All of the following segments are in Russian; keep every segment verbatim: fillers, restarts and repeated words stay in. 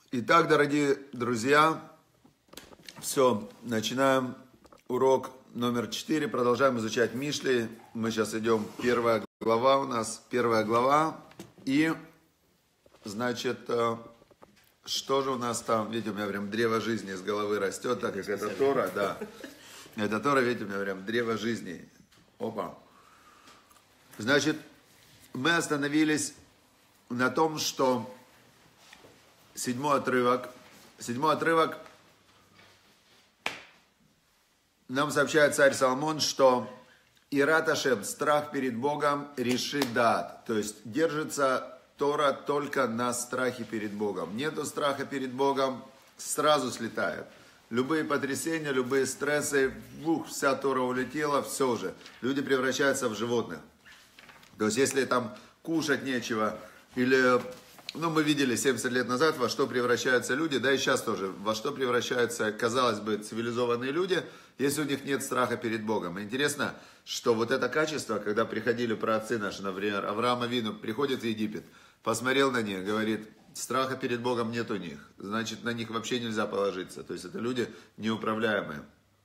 Итак, дорогие друзья, все, начинаем урок номер четыре, продолжаем изучать Мишли. Мы сейчас идем, первая глава у нас, первая глава. И, значит, что же у нас там, видите, у меня прям древо жизни из головы растет, так как это Тора, да. Это Тора, видите, у меня прям древо жизни. Опа. Значит, мы остановились на том, что седьмой отрывок, седьмой отрывок, нам сообщает царь Соломон, что Ират Ашем, страх перед Богом, решит дат. То есть держится Тора только на страхе перед Богом. Нету страха перед Богом, сразу слетает. Любые потрясения, любые стрессы, ух, вся Тора улетела, все же. Люди превращаются в животных. То есть если там кушать нечего, или... Ну, мы видели семьдесят лет назад, во что превращаются люди, да и сейчас тоже, во что превращаются, казалось бы, цивилизованные люди, если у них нет страха перед Богом. И интересно, что вот это качество, когда приходили праотцы наши, например, Авраам Авину приходит в Египет, посмотрел на них, говорит, страха перед Богом нет у них, значит, на них вообще нельзя положиться, то есть это люди неуправляемые.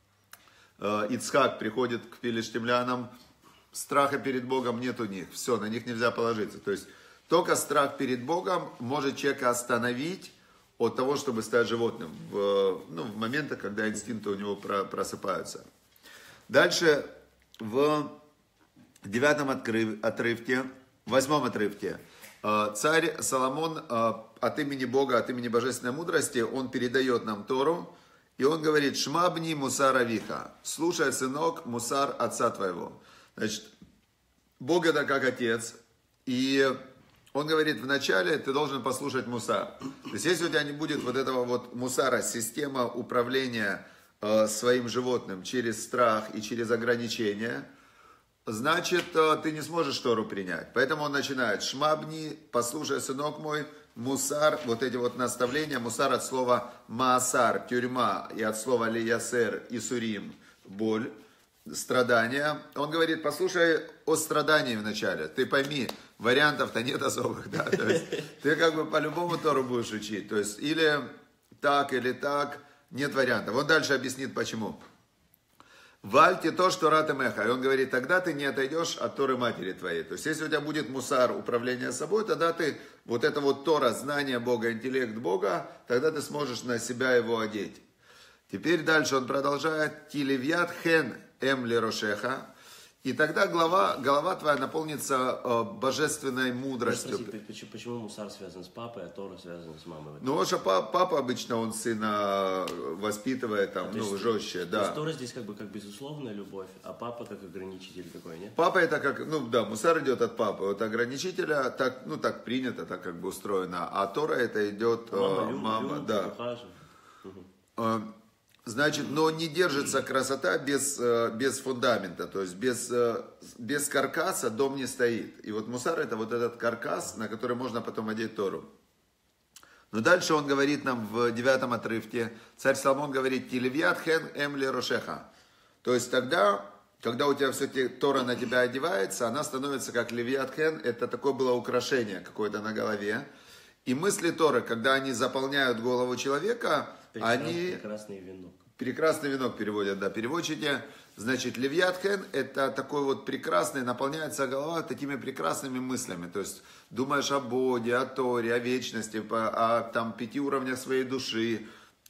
Ицхак приходит к филистимлянам, страха перед Богом нет у них, все, на них нельзя положиться, то есть только страх перед Богом может человека остановить от того, чтобы стать животным, в, ну, в моменты, когда инстинкты у него просыпаются. Дальше в девятом отрывке, в восьмом отрывке, царь Соломон от имени Бога, от имени божественной мудрости, он передает нам Тору, и он говорит, «Шмабни мусар авиха», слушай, сынок, мусар отца твоего. Значит, Бог это как отец, и... Он говорит, вначале ты должен послушать мусар. То есть, если у тебя не будет вот этого вот мусара, система управления э, своим животным через страх и через ограничения, значит, э, ты не сможешь Тору принять. Поэтому он начинает, шмабни, послушай, сынок мой, мусар, вот эти вот наставления, мусар от слова маасар, тюрьма, и от слова лиясер, исурим, боль, страдания. Он говорит, послушай о страдании вначале, ты пойми, вариантов-то нет особых, да, то есть ты как бы по-любому Тору будешь учить, то есть или так, или так, нет вариантов. Он дальше объяснит почему. Вальте то, что ратемеха, и он говорит, тогда ты не отойдешь от Торы матери твоей, то есть если у тебя будет мусар, управление собой, тогда ты, вот это вот Тора, знание Бога, интеллект Бога, тогда ты сможешь на себя его одеть. Теперь дальше он продолжает, тилевьят хен эм лерошеха, и тогда голова, голова твоя наполнится э, божественной мудростью. Спроси, почему, почему мусар связан с папой, а Тора связана с мамой? Ну, потому что папа, папа обычно, он сына воспитывает, там, а, ну, есть, жестче, да. То есть Тора здесь как бы как безусловная любовь, а папа как ограничитель такой, нет? Папа это как, ну да, мусар идет от папы, от ограничителя, так, ну, так принято, так как бы устроено, а Тора это идет мама, э, любит, мама, любит, да. Угу. Значит, но не держится красота без, без фундамента, то есть без, без каркаса дом не стоит. И вот мусар это вот этот каркас, на который можно потом одеть Тору. Но дальше он говорит нам в девятом отрывке, царь Соломон говорит, «Тилевьят хен эм ле рошеха». То есть тогда, когда у тебя все-таки Тора на тебя одевается, она становится как левьят хен, это такое было украшение какое-то на голове. И мысли Торы, когда они заполняют голову человека, Прекрасный, они... Прекрасный венок. Прекрасный венок переводят, да, переводчики. Значит, левьят хен это такой вот прекрасный, наполняется голова такими прекрасными мыслями. То есть, думаешь о Боге, о Торе, о вечности, о, о там, пяти уровнях своей души,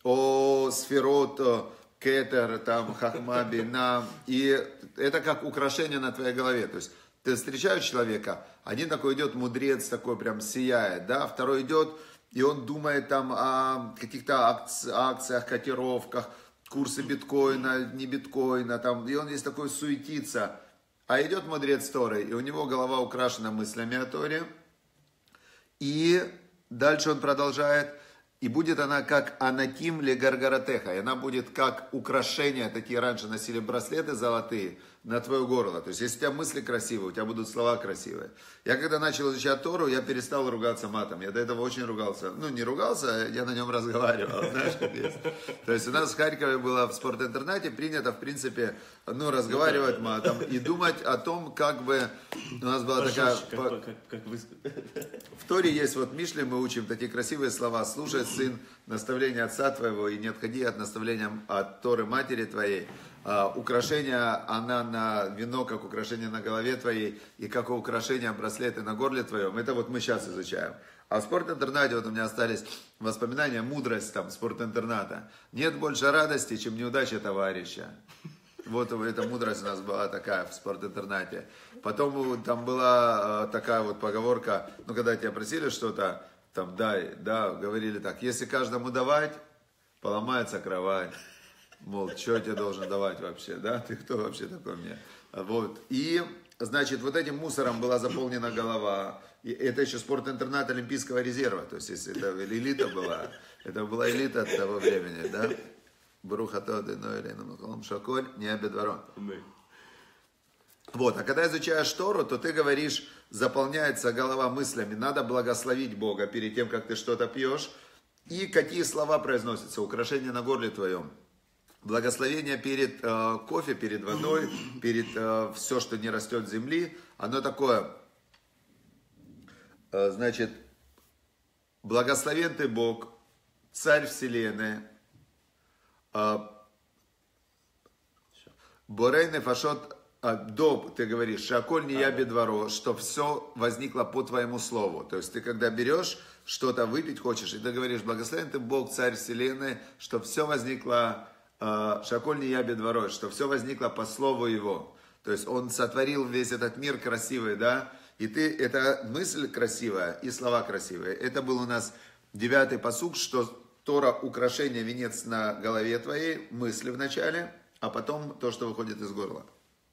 о сферот, кетер, там, хахма, бина. И это как украшение на твоей голове. То есть, ты встречаешь человека, один такой идет мудрец, такой прям сияет, да, второй идет, и он думает там о каких-то акциях, котировках, курсы биткоина, не биткоина, там, и он весь такой суетится. А идет мудрец Торы, и у него голова украшена мыслями о Торе. И дальше он продолжает, и будет она как анатим ле гаргаратеха, и она будет как украшение, такие раньше носили браслеты золотые, на твое горло. То есть, если у тебя мысли красивые, у тебя будут слова красивые. Я когда начал изучать Тору, я перестал ругаться матом. Я до этого очень ругался. Ну, не ругался, я на нем разговаривал, знаешь, как есть. То есть, у нас в Харькове было в спортинтернате принято, в принципе, ну, разговаривать матом и думать о том, как бы... У нас была такая... Как, как, как вы... В Торе есть, вот в Мишле мы учим такие красивые слова. «Слушай, сын, наставление отца твоего, и не отходи от наставления от Торы матери твоей». Uh, украшение, она на вино, как украшение на голове твоей, и как украшение браслеты на горле твоем. Это вот мы сейчас изучаем. А в спортинтернате вот у меня остались воспоминания, мудрость там спортинтерната. Нет больше радости, чем неудача товарища. Вот эта мудрость у нас была такая в спортинтернате. Потом там была такая вот поговорка, ну когда тебя просили что-то, там дай, да, говорили так, если каждому давать, поломается кровать. Мол, что я тебе должен давать вообще, да? Ты кто вообще такой мне? Вот. И, значит, вот этим мусором была заполнена голова. И это еще спортинтернат Олимпийского резерва. То есть, если это элита была, это была элита того времени, да? Бруха тоды, но или на шаколь, не обедворон. Вот, а когда изучаешь Тору, то ты говоришь, заполняется голова мыслями, надо благословить Бога перед тем, как ты что-то пьешь. И какие слова произносятся, украшение на горле твоем. Благословение перед э, кофе, перед водой, перед э, все, что не растет с земли, оно такое, э, значит, благословен ты Бог, Царь Вселенной, э, Борей нефашот доб, ты говоришь, шаколь не я бедворо, что все возникло по твоему слову. То есть ты когда берешь что-то выпить хочешь, и ты говоришь, благословен ты Бог, Царь Вселенной, что все возникло... Шаколь не я бедворой, что все возникло по слову его. То есть он сотворил весь этот мир красивый, да? И ты, это мысль красивая и слова красивые. Это был у нас девятый пасук, что Тора украшение, венец на голове твоей, мысли в начале, а потом то, что выходит из горла.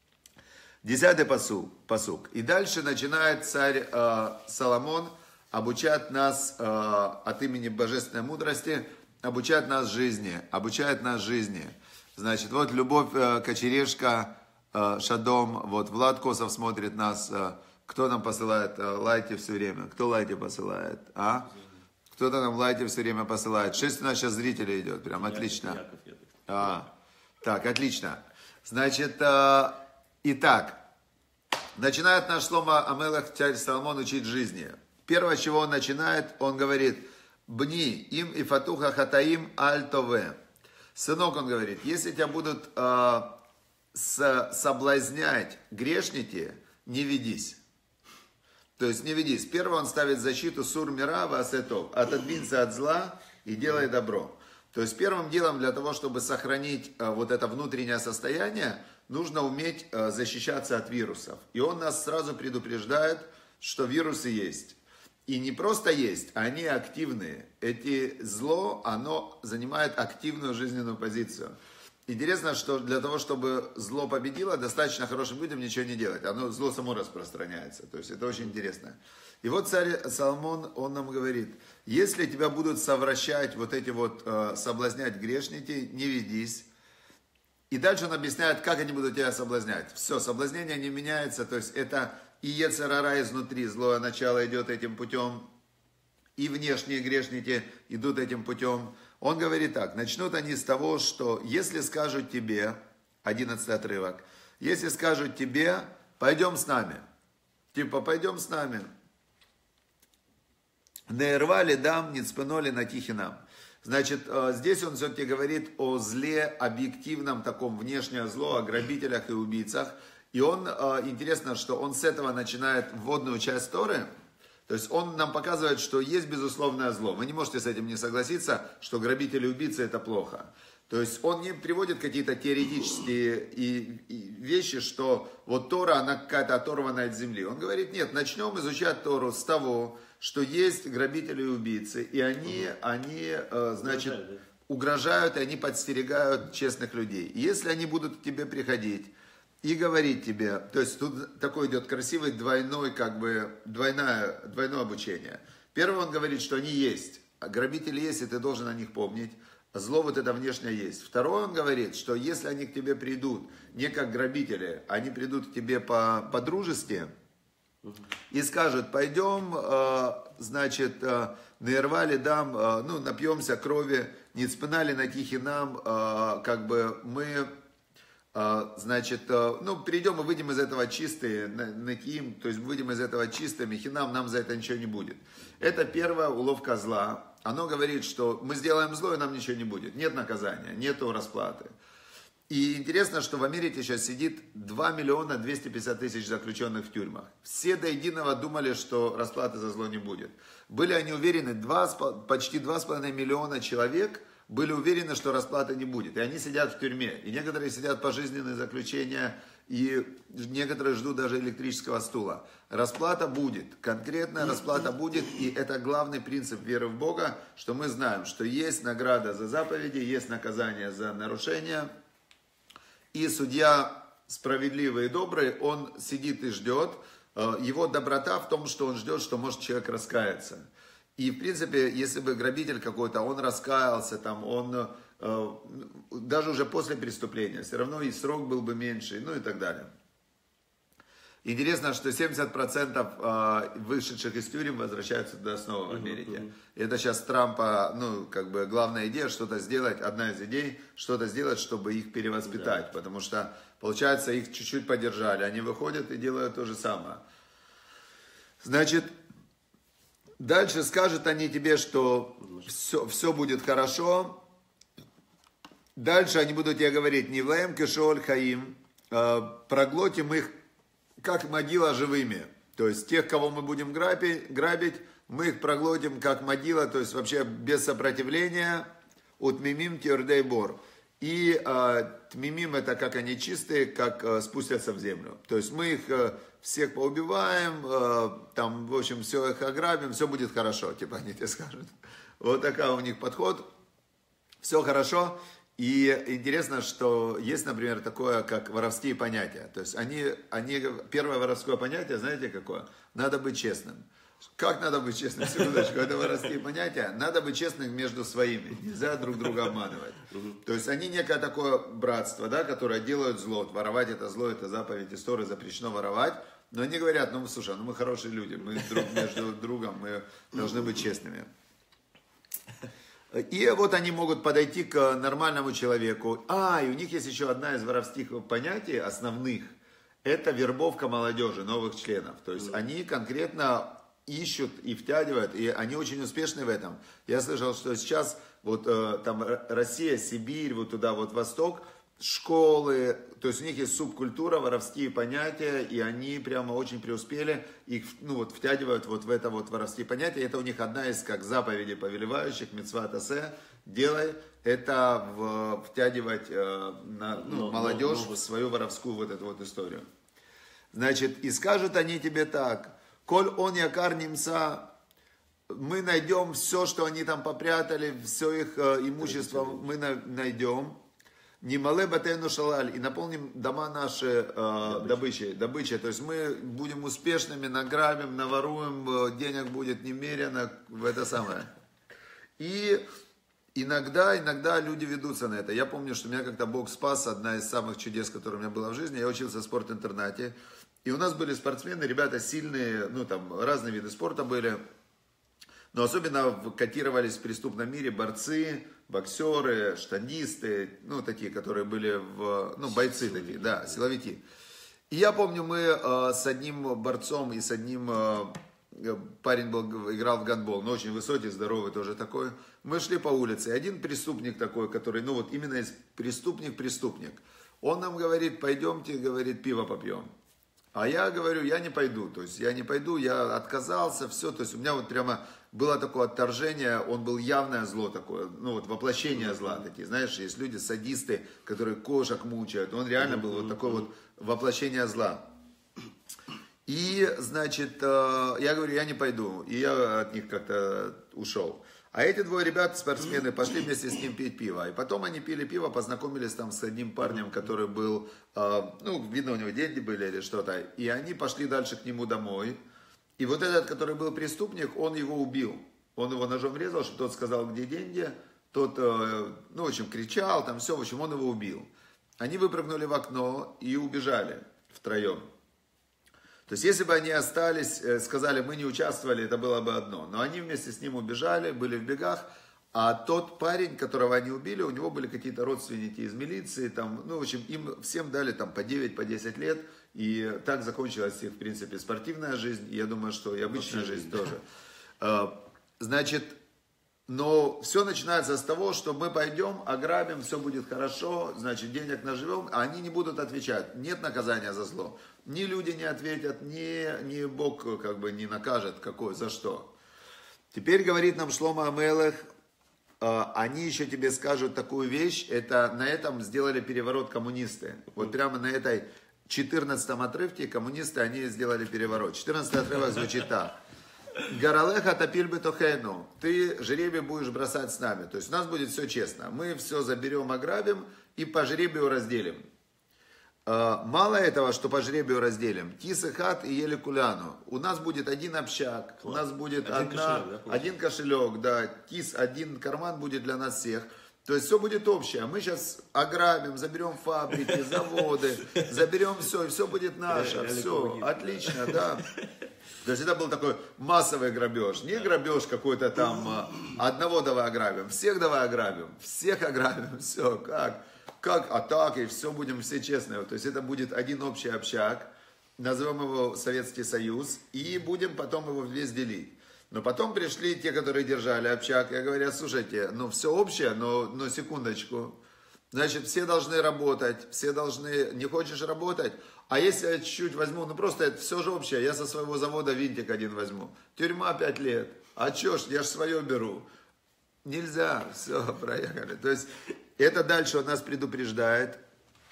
Десятый пасук. пасук. И дальше начинает царь э, Соломон обучать нас э, от имени божественной мудрости, обучает нас жизни, обучает нас жизни. Значит, вот Любовь э, Кочерешка, э, Шадом, вот Влад Косов смотрит нас. Э, кто нам посылает э, лайки все время? Кто лайки посылает? А? Кто-то нам лайки все время посылает. Шесть у нас сейчас зрителей идет, прям отлично. А, так, отлично. Значит, э, итак, начинает наш Шломо Амелех, царь Соломон, учить жизни. Первое, с чего он начинает, он говорит... Бни, им и фатуха хатаим аль-тове. Сынок, он говорит, если тебя будут э, с, соблазнять грешники, не ведись. То есть не ведись. Первое он ставит защиту сур мира васетов. Отодвинься от зла и делай добро. То есть первым делом для того, чтобы сохранить э, вот это внутреннее состояние, нужно уметь э, защищаться от вирусов. И он нас сразу предупреждает, что вирусы есть. И не просто есть, а они активные. Эти зло, оно занимает активную жизненную позицию. Интересно, что для того, чтобы зло победило, достаточно хорошим людям ничего не делать. Оно, зло само распространяется. То есть это очень интересно. И вот царь Соломон, он нам говорит, если тебя будут совращать, вот эти вот, э, соблазнять грешники, не ведись. И дальше он объясняет, как они будут тебя соблазнять. Все, соблазнение не меняется, то есть это... И йецер ара изнутри, злое начало идет этим путем, и внешние грешники идут этим путем. Он говорит так, начнут они с того, что если скажут тебе, одиннадцатый отрывок, если скажут тебе, пойдем с нами, типа пойдем с нами, нейрвали дам, ницпеноли натихинам. Значит, здесь он все-таки говорит о зле, объективном таком внешнее зло, о грабителях и убийцах. И он, интересно, что он с этого начинает вводную часть Торы. То есть он нам показывает, что есть безусловное зло. Вы не можете с этим не согласиться, что грабители и убийцы это плохо. То есть он не приводит какие-то теоретические и, и вещи, что вот Тора, она какая-то оторванная от земли. Он говорит, нет, начнем изучать Тору с того, что есть грабители и убийцы. И они, они значит, угрожают, и они подстерегают честных людей. И если они будут к тебе приходить, и говорить тебе, то есть тут такой идет красивый двойной, как бы, двойное, двойное обучение. Первое, он говорит, что они есть, а грабители есть, и ты должен о них помнить. Зло вот это внешнее есть. Второе, он говорит, что если они к тебе придут, не как грабители, они придут к тебе по, по-дружески и скажут, пойдем, э, значит, э, наервали дам, э, ну, напьемся крови, не цпынали на тихий нам, э, как бы мы, э, значит, э, ну, перейдем и выйдем из этого чистые, накиим, то есть выйдем из этого чистыми, хинам, нам за это ничего не будет. Это первая уловка зла. Оно говорит, что мы сделаем зло, и нам ничего не будет. Нет наказания, нету расплаты. И интересно, что в Америке сейчас сидит два миллиона двести пятьдесят тысяч заключенных в тюрьмах. Все до единого думали, что расплаты за зло не будет. Были они уверены, два, почти два с половиной миллиона человек были уверены, что расплаты не будет. И они сидят в тюрьме. И некоторые сидят пожизненные заключения, и некоторые ждут даже электрического стула. Расплата будет, конкретная расплата будет, и это главный принцип веры в Бога, что мы знаем, что есть награда за заповеди, есть наказание за нарушения, и судья справедливый и добрый, он сидит и ждет, его доброта в том, что он ждет, что может человек раскаяться. И в принципе, если бы грабитель какой-то, он раскаялся, там, он... даже уже после преступления, все равно и срок был бы меньше, ну и так далее. Интересно, что семьдесят процентов вышедших из тюрем возвращаются туда снова в Америке. Uh-huh, uh-huh. Это сейчас Трампа, ну, как бы главная идея, что-то сделать, одна из идей, что-то сделать, чтобы их перевоспитать. Yeah. Потому что, получается, их чуть-чуть поддержали, они выходят и делают то же самое. Значит, дальше скажут они тебе, что все, все будет хорошо. Дальше они будут тебе говорить, не влаем кешоль хаим, проглотим их, как могила, живыми. То есть тех, кого мы будем грабить, грабить, мы их проглотим как могила, то есть вообще без сопротивления. Утмимим тирдей бор. И э, тмимим это как они чистые, как э, спустятся в землю. То есть мы их э, всех поубиваем, э, там, в общем, все их ограбим, все будет хорошо, типа они тебе скажут. Вот такой у них подход. Все хорошо. И интересно, что есть, например, такое, как воровские понятия. То есть они, они, первое воровское понятие, знаете какое? Надо быть честным. Как надо быть честным? Секундочку, это воровские понятия. Надо быть честным между своими. Нельзя друг друга обманывать. То есть они некое такое братство, да, которое делают зло. Воровать это зло, это заповедь истории, запрещено воровать. Но они говорят, ну слушай, ну мы хорошие люди, мы друг между другом, мы должны быть честными. И вот они могут подойти к нормальному человеку. А, и у них есть еще одна из воровских понятий, основных. Это вербовка молодежи, новых членов. То есть они конкретно ищут и втягивают, и они очень успешны в этом. Я слышал, что сейчас вот там Россия, Сибирь, вот туда вот Восток, школы, то есть у них есть субкультура, воровские понятия, и они прямо очень преуспели, их, ну, вот, втягивают вот в это вот воровские понятия. Это у них одна из как заповедей повелевающих, мицват асе, делай, это в, втягивать э, на, ну, но, молодежь но, но, в свою воровскую вот эту вот историю. Значит, и скажут они тебе так, коль он якар нимса, мы найдем все, что они там попрятали, все их э, имущество мы на, найдем. Нимале батейну шалаль, и наполним дома наши э, добычей, добычей. То есть мы будем успешными, награбим, наворуем, денег будет немерено, в это самое. И иногда, иногда люди ведутся на это. Я помню, что меня как-то Бог спас, одна из самых чудес, которые у меня было в жизни. Я учился в спорт-интернате, и у нас были спортсмены, ребята сильные, ну там разные виды спорта были. Но особенно котировались в преступном мире борцы, боксеры, штанисты, ну, такие, которые были в, ну, бойцы такие, да, силовики. И я помню, мы э, с одним борцом и с одним, э, парень был, играл в гандбол, но очень высокий, здоровый тоже такой. Мы шли по улице, и один преступник такой, который, ну, вот именно преступник-преступник, он нам говорит, пойдемте, говорит, пиво попьем. А я говорю, я не пойду, то есть я не пойду, я отказался, все, то есть у меня вот прямо было такое отторжение, он был явное зло такое, ну вот воплощение зла такие, знаешь, есть люди садисты, которые кошек мучают, он реально был вот такое вот воплощение зла. И, значит, я говорю, я не пойду, и я от них как-то ушел. А эти двое ребят, спортсмены, пошли вместе с ним пить пиво. И потом они пили пиво, познакомились там с одним парнем, который был, э, ну, видно, у него деньги были или что-то. И они пошли дальше к нему домой. И вот этот, который был преступник, он его убил. Он его ножом резал, чтобы тот сказал, где деньги. Тот тот, ну, в общем, кричал, там все, в общем, он его убил. Они выпрыгнули в окно и убежали втроем. То есть, если бы они остались, сказали, мы не участвовали, это было бы одно. Но они вместе с ним убежали, были в бегах. А тот парень, которого они убили, у него были какие-то родственники из милиции. Там, ну, в общем, им всем дали там, по девять, по десять лет. И так закончилась их, в принципе, спортивная жизнь. И я думаю, что и обычная жизнь тоже. Значит, но все начинается с того, что мы пойдем, ограбим, все будет хорошо, значит, денег наживем, а они не будут отвечать. Нет наказания за зло. Ни люди не ответят, ни, ни Бог как бы не накажет, какой, за что. Теперь говорит нам Шломо ха-Мелех, они еще тебе скажут такую вещь, это на этом сделали переворот коммунисты. Вот прямо на этой четырнадцатом отрывке коммунисты, они сделали переворот. четырнадцатый отрывок звучит так. Гаралеха топиль бетохену. Ты жребий будешь бросать с нами. То есть у нас будет все честно. Мы все заберем, ограбим и по жребию разделим. Мало этого, что по жребию разделим. Кис и хат и ели куляну. У нас будет один общак. У нас будет один одна, кошелек, да, один кошелек. Да, кис, один карман будет для нас всех. То есть все будет общее. Мы сейчас ограбим, заберем фабрики, заводы, заберем все, и все будет наше. Все, отлично, да. То есть это был такой массовый грабеж. Не грабеж какой-то там, одного давай ограбим, всех давай ограбим, всех ограбим, все, как, как, а так, и все будем все честные. То есть это будет один общий общак, назовем его Советский Союз, и будем потом его весь делить. Но потом пришли те, которые держали общак, и говорят, слушайте, ну все общее, но, но секундочку, значит, все должны работать, все должны, не хочешь работать, а если я чуть-чуть возьму, ну просто это все же общее, я со своего завода винтик один возьму, тюрьма пять лет, а чё ж, я ж свое беру. Нельзя, все, проехали. То есть это дальше он нас предупреждает.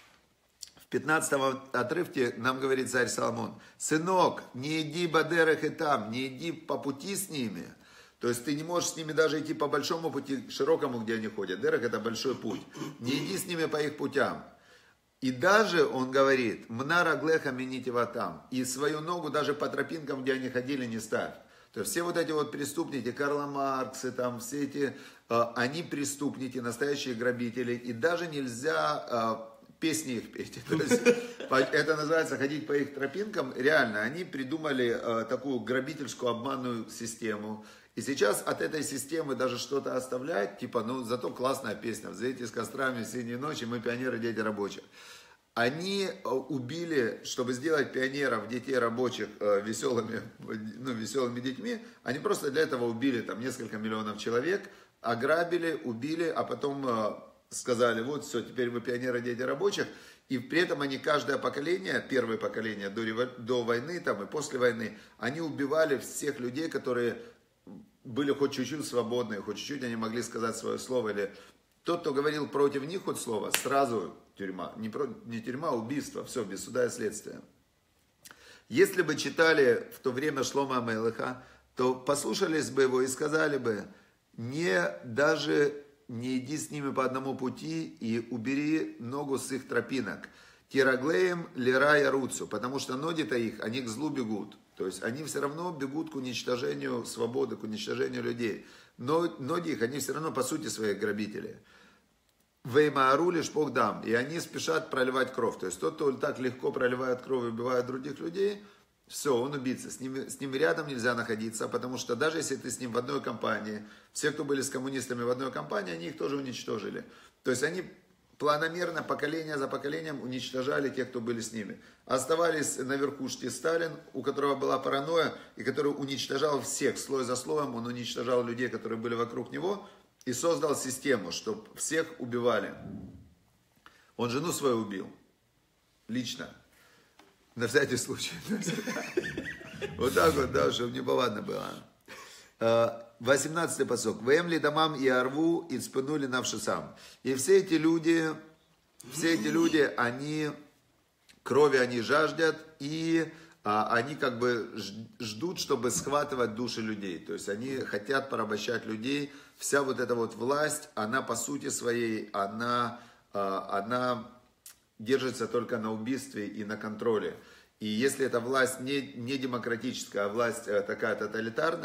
В пятнадцатом отрывке нам говорит царь Соломон, сынок, не иди бадерех и там, не иди по пути с ними. То есть ты не можешь с ними даже идти по большому пути, широкому, где они ходят. Дерех это большой путь. Не иди с ними по их путям. И даже, он говорит, мнара глеха мините ватам. И свою ногу даже по тропинкам, где они ходили, не ставь. То есть все вот эти вот преступники, Карла Марксы, там все эти, они преступники, настоящие грабители. И даже нельзя песни их петь. То есть, это называется ходить по их тропинкам. Реально, они придумали такую грабительскую обманную систему. И сейчас от этой системы даже что-то оставлять, типа, ну, зато классная песня, «Взойдите с кострами в синие ночи, мы пионеры, дети рабочих». Они убили, чтобы сделать пионеров, детей рабочих веселыми, ну, веселыми детьми, они просто для этого убили там несколько миллионов человек, ограбили, убили, а потом сказали, вот все, теперь вы пионеры, дети рабочих. И при этом они, каждое поколение, первое поколение до, до войны там, и после войны, они убивали всех людей, которые были хоть чуть-чуть свободные, хоть чуть-чуть они могли сказать свое слово. Или тот, кто говорил против них хоть слово, сразу тюрьма. Не, про, не тюрьма, а убийство. Все, без суда и следствия. Если бы читали в то время Шломо ха-Мелеха, то послушались бы его и сказали бы, не даже не иди с ними по одному пути и убери ногу с их тропинок. Тираглеем лира яруцу, потому что ноги-то их, они к злу бегут. То есть они все равно бегут к уничтожению свободы, к уничтожению людей. Но ноги их, они все равно по сути свои грабители. Веймаару лишь дам. И они спешат проливать кровь. То есть тот, кто так легко проливает кровь и убивает других людей, все, он убийца. С ними, с ними рядом нельзя находиться, потому что даже если ты с ним в одной компании, все, кто были с коммунистами в одной компании, они их тоже уничтожили. То есть они планомерно, поколение за поколением уничтожали тех, кто были с ними. Оставались на верхушке Сталин, у которого была паранойя, и который уничтожал всех, слой за слоем, он уничтожал людей, которые были вокруг него, и создал систему, чтобы всех убивали. Он жену свою убил, лично, на всякий случай. Вот так вот, да, чтобы не повадно было. восемнадцатый пасок. Вэм ли дамам и арву и цпынули навшисам. И все эти люди, все эти люди, они, крови они жаждят, и а, они как бы ждут, чтобы схватывать души людей. То есть они хотят порабощать людей. Вся вот эта вот власть, она по сути своей, она, а, она держится только на убийстве и на контроле. И если эта власть не, не демократическая, а власть такая тоталитарная,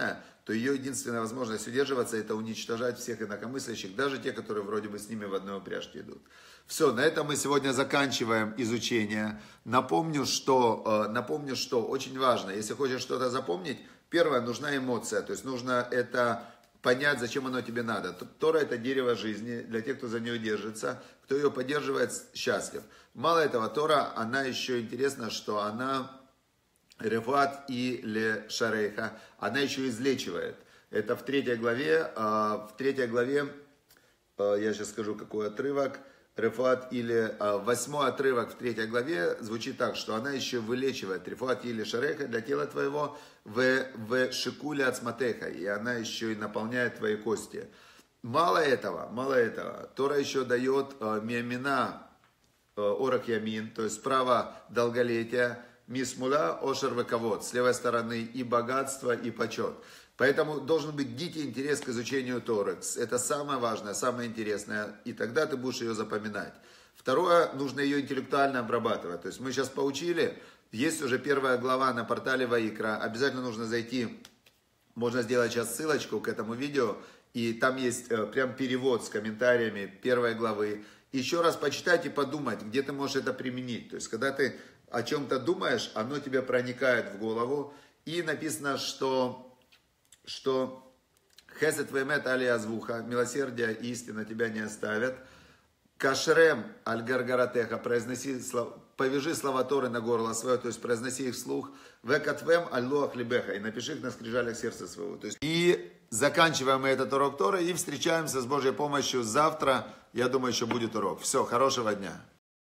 то ее единственная возможность удерживаться, это уничтожать всех инакомыслящих, даже те, которые вроде бы с ними в одной упряжке идут. Все, на этом мы сегодня заканчиваем изучение. Напомню, что, напомню, что очень важно, если хочешь что-то запомнить, первое, нужна эмоция, то есть нужно это понять, зачем оно тебе надо. Тора — это дерево жизни, для тех, кто за нее держится, кто ее поддерживает, счастлив. Мало этого, Тора, она еще интересна, что она рефат и ле шарейха, она еще излечивает. Это в третьей главе, в третьей главе, я сейчас скажу, какой отрывок, Рефуат или восьмой отрывок в третьей главе звучит так, что она еще вылечивает Рефуат или шареха для тела твоего в, в шикуле от сматеха, и она еще и наполняет твои кости. Мало этого, мало этого, Тора еще дает миамина орах ямин, то есть право долголетия, мисмула ошер вековод, с левой стороны и богатство, и почет. Поэтому должен быть дикий интерес к изучению Торы. Это самое важное, самое интересное. И тогда ты будешь ее запоминать. Второе, нужно ее интеллектуально обрабатывать. То есть мы сейчас поучили, есть уже первая глава на портале Ваикра. Обязательно нужно зайти, можно сделать сейчас ссылочку к этому видео. И там есть прям перевод с комментариями первой главы. Еще раз почитать и подумать, где ты можешь это применить. То есть когда ты о чем-то думаешь, оно тебе проникает в голову. И написано, что... что хесед вемет али азвуха, милосердие и истина тебя не оставят. Кашрем аль гаргаратеха, произноси, повяжи слова Торы на горло свое, то есть произноси их вслух. Векатвем аль лоах либеха, и напиши их на скрижалях сердца своего. То есть, и заканчиваем мы этот урок Торы и встречаемся с Божьей помощью завтра. Я думаю, еще будет урок. Все, хорошего дня.